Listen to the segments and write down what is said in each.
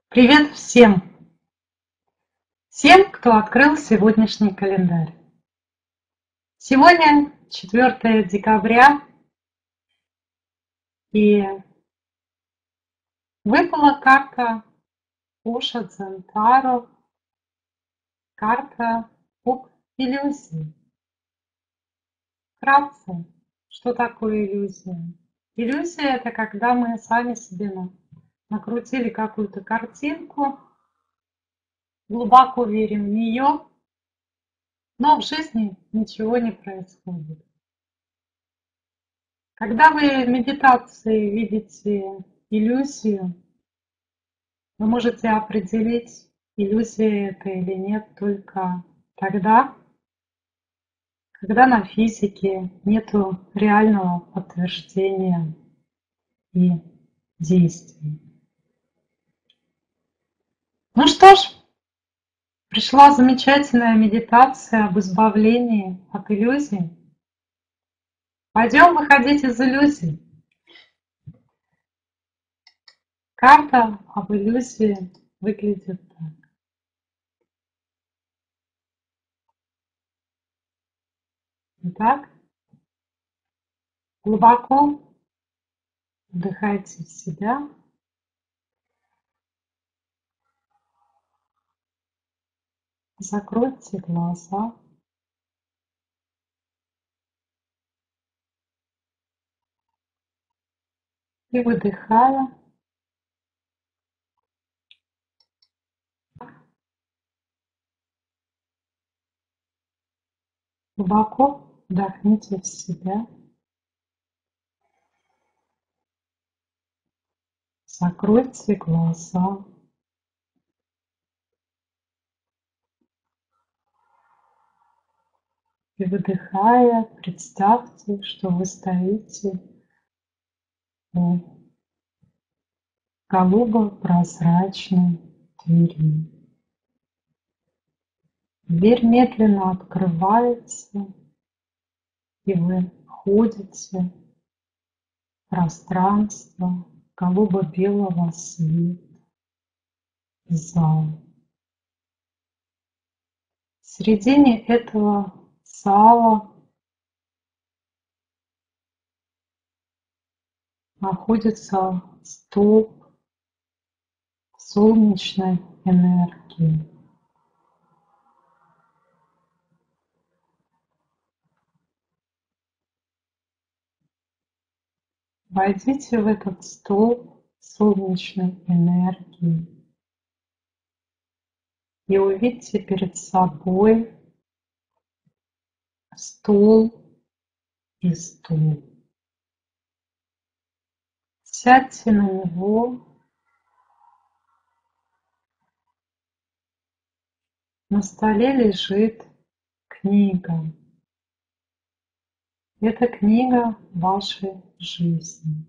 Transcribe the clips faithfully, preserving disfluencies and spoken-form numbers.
Привет всем! Всем, кто открыл сегодняшний календарь. Сегодня четвёртое декабря, и выпала карта Уша Дзентаро, карта об иллюзии. Вкратце, что такое иллюзия? Иллюзия — это когда мы сами себе на- накрутили какую-то картинку, глубоко верим в нее, но в жизни ничего не происходит. Когда вы в медитации видите иллюзию, вы можете определить, иллюзия это или нет, только тогда, когда на физике нету реального подтверждения и действий. Ну что ж, пришла замечательная медитация об избавлении от иллюзий. Пойдем выходить из иллюзий. Карта об иллюзии выглядит так. Итак, глубоко вдыхайте в себя. Закройте глаза. И выдыхая, глубоко вдохните в себя. Закройте глаза. И выдыхая, представьте, что вы стоите у голубо-прозрачной двери. Дверь медленно открывается, и вы входите в пространство голубо-белого света, зал. В середине этого зала находится столб солнечной энергии. Войдите в этот столб солнечной энергии и увидьте перед собой стол и стул. Сядьте на него. На столе лежит книга. Это книга вашей жизни.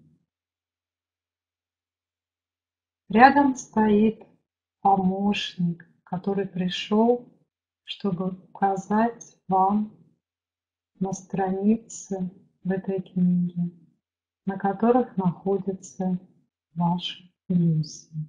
Рядом стоит помощник, который пришел, чтобы указать вам на страницы в этой книге, на которых находятся ваши иллюзии.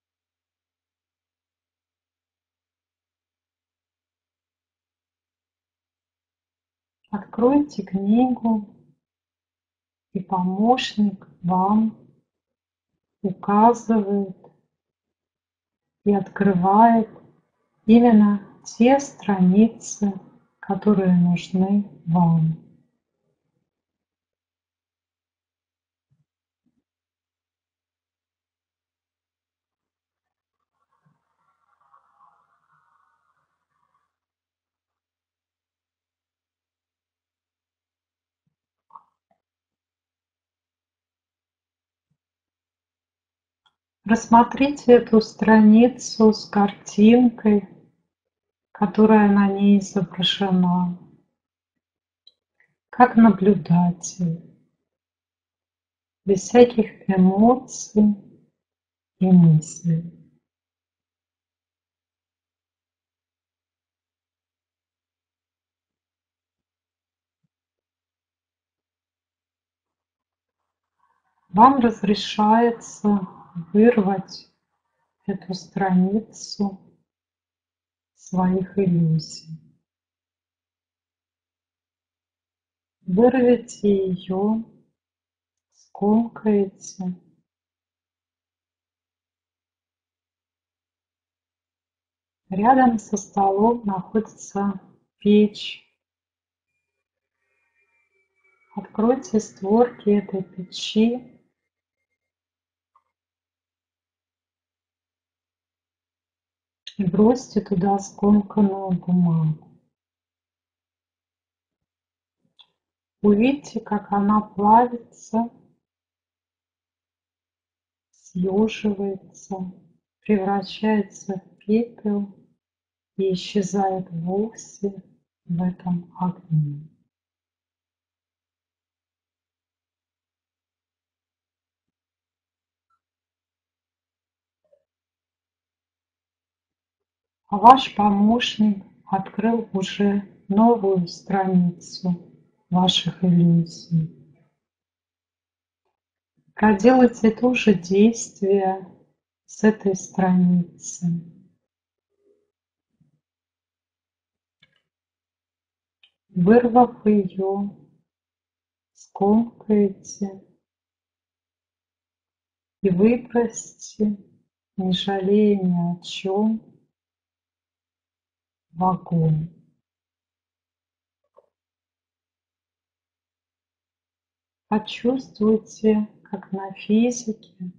Откройте книгу, и помощник вам указывает и открывает именно те страницы, которые нужны вам. Рассмотрите эту страницу с картинкой, которая на ней изображена, как наблюдатель, без всяких эмоций и мыслей. Вам разрешается вырвать эту страницу своих иллюзий. Вырвите ее, скомкаете. Рядом со столом находится печь. Откройте створки этой печи. И бросьте туда скомканную бумагу. Увидьте, как она плавится, съеживается, превращается в пепел и исчезает вовсе в этом огне. А ваш помощник открыл уже новую страницу ваших иллюзий. Проделайте то же действие с этой страницы. Вырвав ее, скомкаете и выбросьте, не жалея ни о чем, в огонь. Почувствуйте, как на физике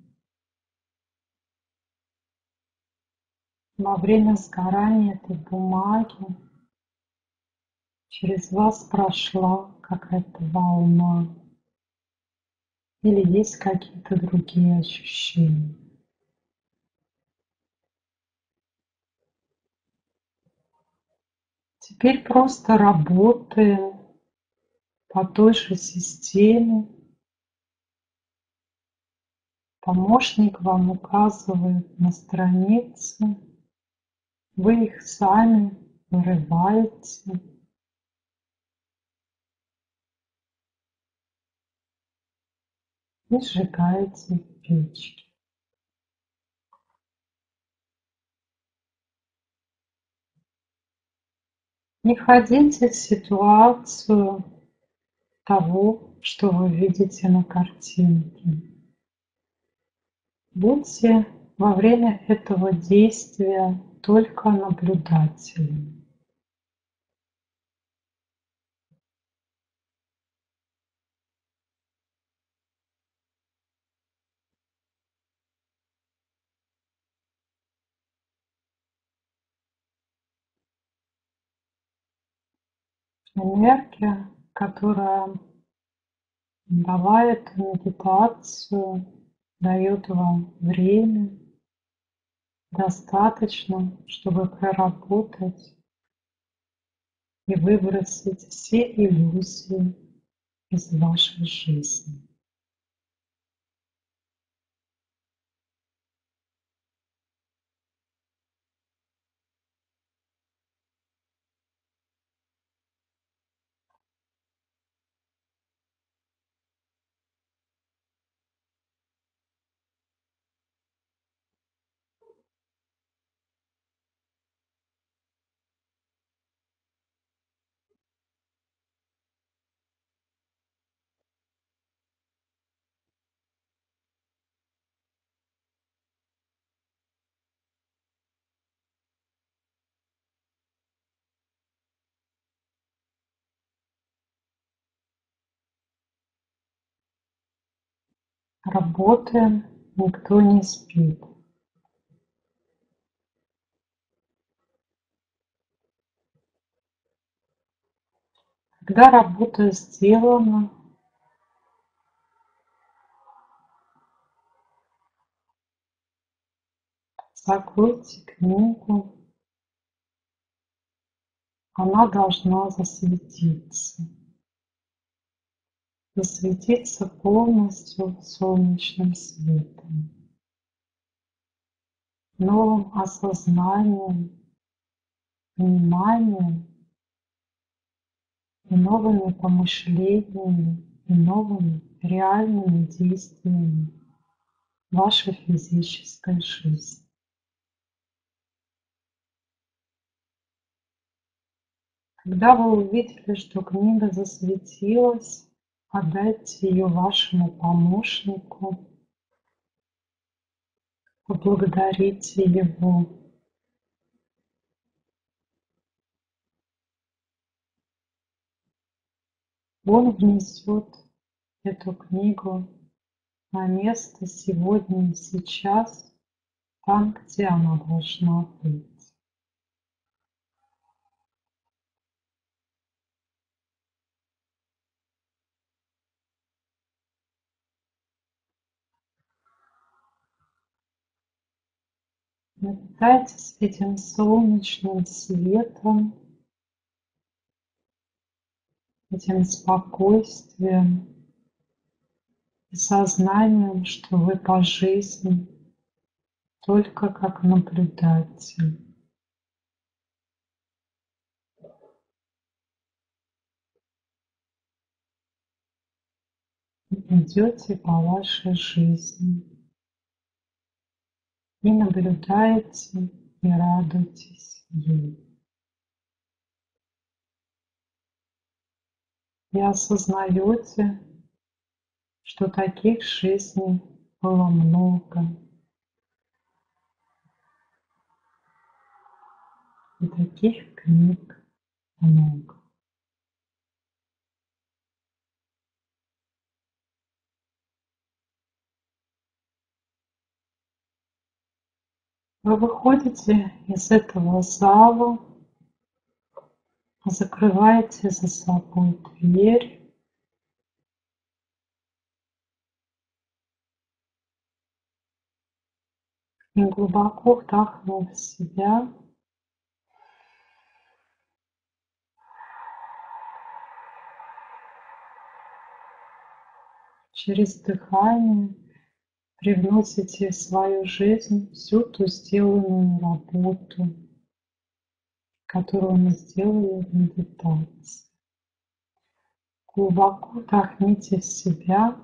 во время сгорания этой бумаги через вас прошла какая-то волна или есть какие-то другие ощущения. Теперь просто работаем по той же системе. Помощник вам указывает на страницы, вы их сами вырываете. И сжигаете в печке. Не входите в ситуацию того, что вы видите на картинке. Будьте во время этого действия только наблюдателем. Энергия, которая дала эту медитацию, дает вам время достаточно, чтобы проработать и выбросить все иллюзии из вашей жизни. Работаем, никто не спит. Когда работа сделана, закройте книгу, она должна засветиться. Засветиться полностью солнечным светом, новым осознанием, вниманием и новыми помышлениями и новыми реальными действиями вашей физической жизни. Когда вы увидели, что книга засветилась, отдайте ее вашему помощнику, поблагодарите его. Он внесет эту книгу на место сегодня и сейчас, там, где она должна быть. Напитайтесь этим солнечным светом, этим спокойствием и сознанием, что вы по жизни только как наблюдатель. Идете по вашей жизни и наблюдаете и радуетесь ей. И осознаете, что таких жизней было много, и таких книг много. Вы выходите из этого зала, закрываете за собой дверь и, глубоко вдохнув в себя, через дыхание привносите в свою жизнь всю ту сделанную работу, которую мы сделали в медитации. Глубоко вдохните в себя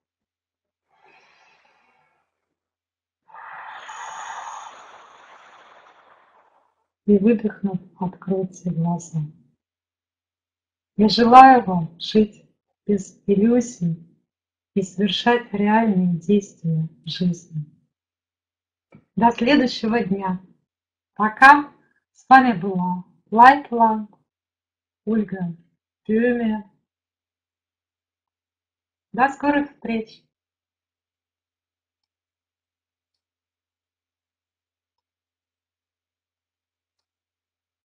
и, выдохнув, откройте глаза. Я желаю вам жить без иллюзий и совершать реальные действия в жизни. До следующего дня. Пока. С вами была Light Lang, Ольга Тюме. До скорых встреч!